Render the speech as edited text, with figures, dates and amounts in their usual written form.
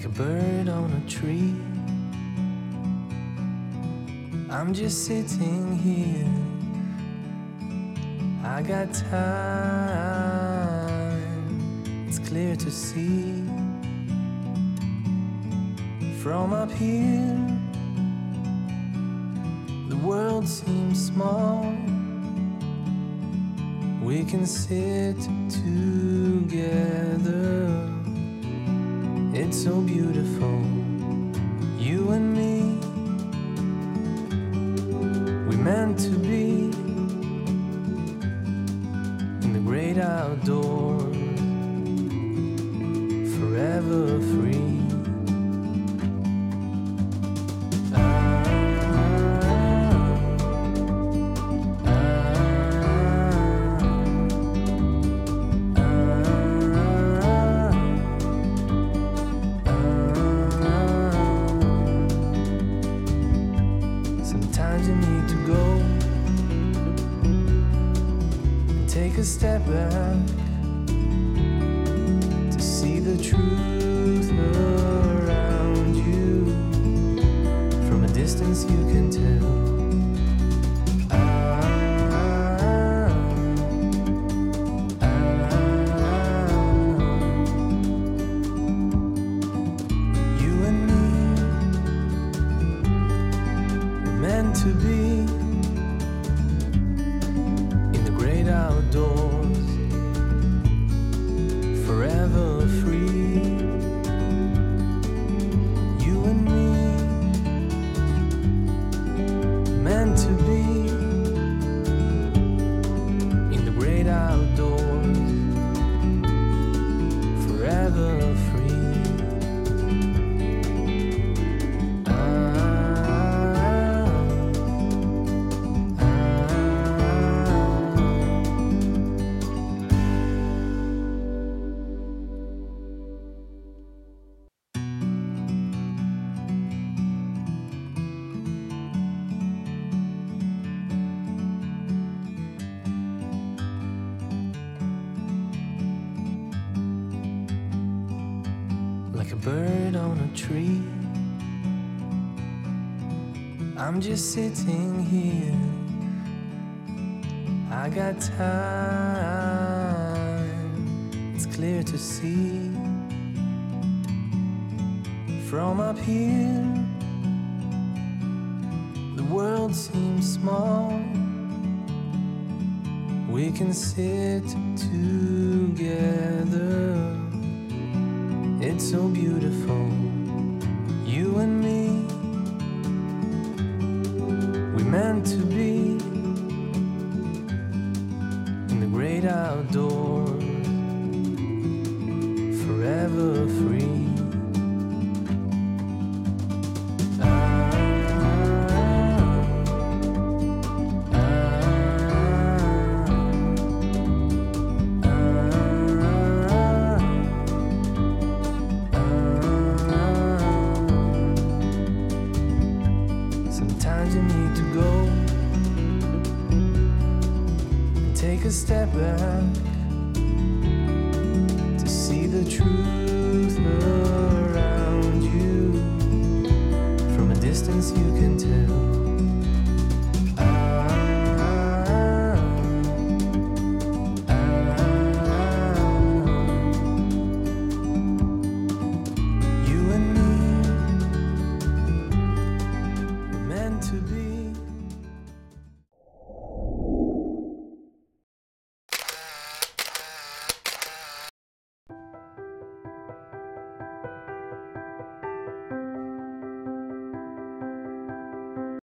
bird on a tree. I'm just sitting here. I got time, it's clear to see. From up here, the world seems small. We can sit together. It's so beautiful, you and me. We meant to be in the great outdoors, forever free. Sometimes you need to go and take a step back to see the truth around you. From a distance you can tell. You and me were meant to be in the great outdoors, forever free. You and me, meant to be in the great outdoors, forever free. Like a bird on a tree, I'm just sitting here. I got time, it's clear to see. From up here, the world seems small. We can sit together. It's so beautiful, you and me. We meant to be in the great outdoors, forever free. Sometimes you need to go and take a step back to see the truth around you. From a distance you can tell.